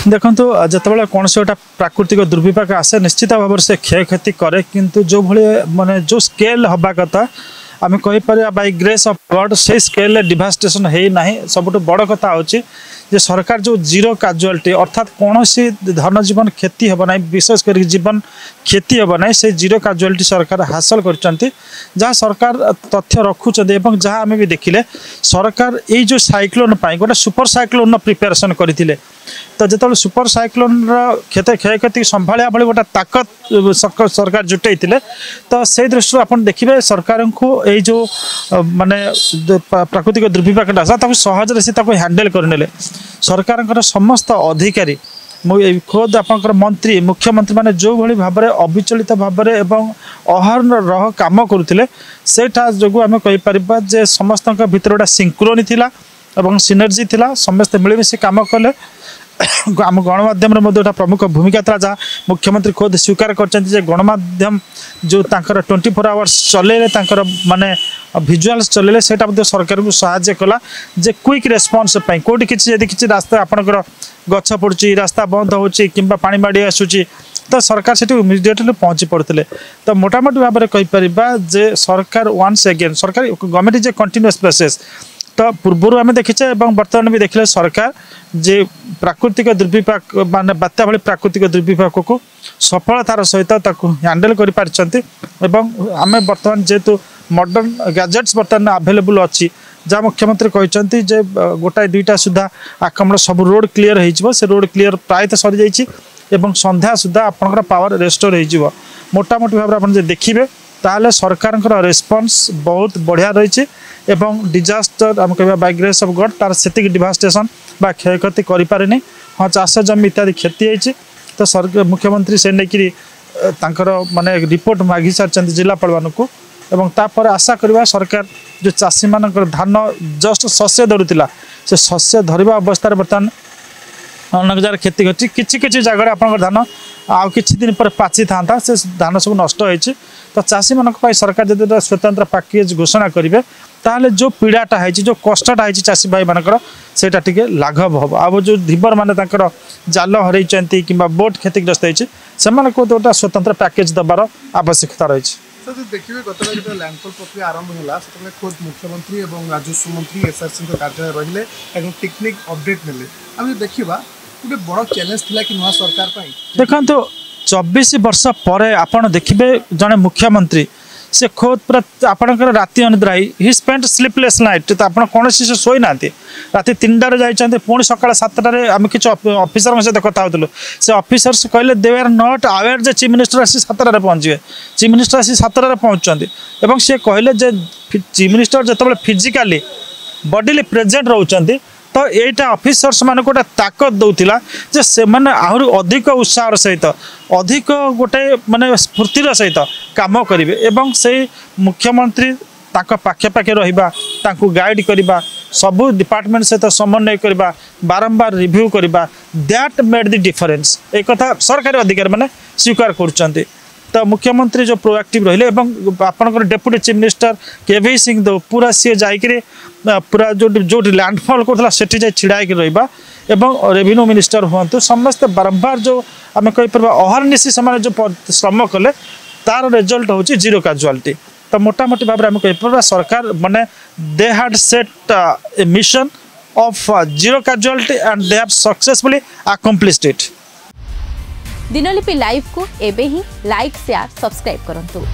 देखो जिते कौन से गोटा प्राकृतिक दुर्विपाक आसे निश्चित भाव से क्षय क्षति करे किंतु जो भाई माने जो स्केल हवा कथा आम कहीपर बाय ग्रेस ऑफ गॉड से स्केल डिवास्टेशन है ना सब बड़ कथा होची जे सरकार जो जीरो काजुआलिटी अर्थात कौन सी धन जीवन क्षति हम ना विशेषकर जीवन क्षति हम ना से जीरो काजुआलिटी सरकार हासिल कर जहाँ सरकार तथ्य रखुच्च जहाँ आम भी देखिले सरकार ये जो साइक्लोन गोटे सुपर साइक्लोन प्रिपेरेसन करते तो जो सुपर साइक्लोन क्षय क्षति संभाया भाई गोटे ताकत सरकार जुटे तो से दृष्टि आप देखिए सरकार को ये जो माने प्राकृतिक दुर्विपाक आसा सहज से हैंडल करने सरकार समस्त अधिकारी खुद आपंकर मंत्री मुख्यमंत्री माने जो भली भाव में अविचलित भाव में अहरह काम करुले सेटा जो आम कहीपर जे समस्त भीतर गोटे सिंक्रोनी थिला एवं सिनर्जी थिला समस्ते मिलमिशि काम कले आम गणमाध्यम प्रमुख भूमिका था जहाँ मुख्यमंत्री खुद स्वीकार कर गणमाध्यम जो 24 आवर्स चलेले माने भिजुआल्स चलेले सेटा सरकार को सहायता कला जे क्विक रेस्पॉन्स कौटी किसी रास्ता आपंकर गछ पड़ुची रास्ता बंद होची किंबा पानी बाड़ी आसूची तो सरकार से इमिडिएटली पहुँची पड़ते तो मोटामोटी भाव में कहीपर जे सरकार वन्स अगेन सरकार government is a continuous process तो पूर्व आम देखीचे बर्तमान भी देखले सरकार जे प्राकृतिक दुर्विपाक मान बात्या भाई प्राकृतिक दुर्विपाक को सफलतार सहित हैंडल कर आम बर्तमान जेहेतु मॉडर्न गैजेट्स बर्तमान अवेलेबल अच्छी जहाँ मुख्यमंत्री कहते जे गोटाए दुईटा सुधा आक्रमण सब रोड क्लीयर हो रोड क्लीयर प्रायतः सरी जाइए संध्या सुधा आपंकर पावर रेस्टोर हो मोटामोटी भाव में देखिए ताहले सरकार रेस्पॉन्स बहुत बढ़िया रही डिजास्टर आम कह बाय ग्रेस ऑफ गॉड तार से डिवास्टेशन बा क्षय क्षति करें हाँ चाष जमी इत्यादि क्षति होती तो सरकार मुख्यमंत्री से नहीं माने रिपोर्ट मागी सारी जिलापाल मानक तापर आशा करवा सरकार जो चाषी मान धान जस्ट शस्य धरुला से शस्य धरवा अवस्था बर्तमान अनेक जगह क्षति होती किसी जगह आप धान आउ कि दिन पर पाची था से धान सब नष्ट होती तो चाषी मान सरकार जब स्वतंत्र पैकेज घोषणा करेंगे ताहले जो पीड़ाटा है जो कष्टटा है चाषी भाई मानकर सेटा टिके लाघव हम आ जो धीवर मान जाल हर कि बोट क्षतिग्रस्त होती गोटे स्वतंत्र पैकेज दबार आवश्यकता रही देखिए गत लैंडफॉल प्रक्रिया आरंभ होला से खुद मुख्यमंत्री और राजस्व मंत्री एसआरसी कार्यालय रहिले टेक्निक अपडेट नेले आम देखा गोटे बड़ चैलेंज थिला कि नवा सरकार देखो 24 वर्ष पर आपड़ देखिए जड़े मुख्यमंत्री से खुद पूरा आपंकर राति अनिद्रा ही स्पेंट स्लीपलेस नाइट तो आप कौन से शोई ना राति 3टार जाइए पुणी सका 7टार आम कि ऑफिसर सहित कथा होलु से ऑफिसर्स कहले दे आर नॉट अवेयर जे चीफ मिनिस्टर आसी 7टार पहुँचे चीफ मिनिस्टर आसी 7टार पहुँचते और सी कहले चीफ मिनिस्टर जो फिजिकाली बॉडीली प्रेजेंट रोचंती तो यहाँ ऑफिसर्स मान गोटे ताकत दौला जे से मैंने आहरी अधिक उत्साह सहित अधिक गोटे माने स्फूर्तिर सहित काम करेंगे एवं से मुख्यमंत्री पाखे पाखे रहा गाइड करवा सबू डिपार्टमेंट सहित समन्वय करवा बारंबार रिव्यू करवा दैट मेड द डिफरेंस एक कथा सरकारी अधिकारी मैंने स्वीकार कर तो मुख्यमंत्री जो प्रोएक्टिव रहिले आपंकर deputy chief minister KV Singh दो पूरा सी जाकि पूरा जो लैंडफॉल करता से छिड़ा रहा रेवेन्यू मिनिस्टर हूँ समस्ते बारंबार जो आम कहीपर अहरनिशी से जो श्रम कले तार रिजल्ट हूँ जीरो काजुआलिटी तो मोटामोटी भाव में आम कहीपर सरकार माने they had set a mission of zero casualty and they have successfully accomplished it. Dinlipi live को एबे ही लाइक शेयर सब्सक्राइब करंतु।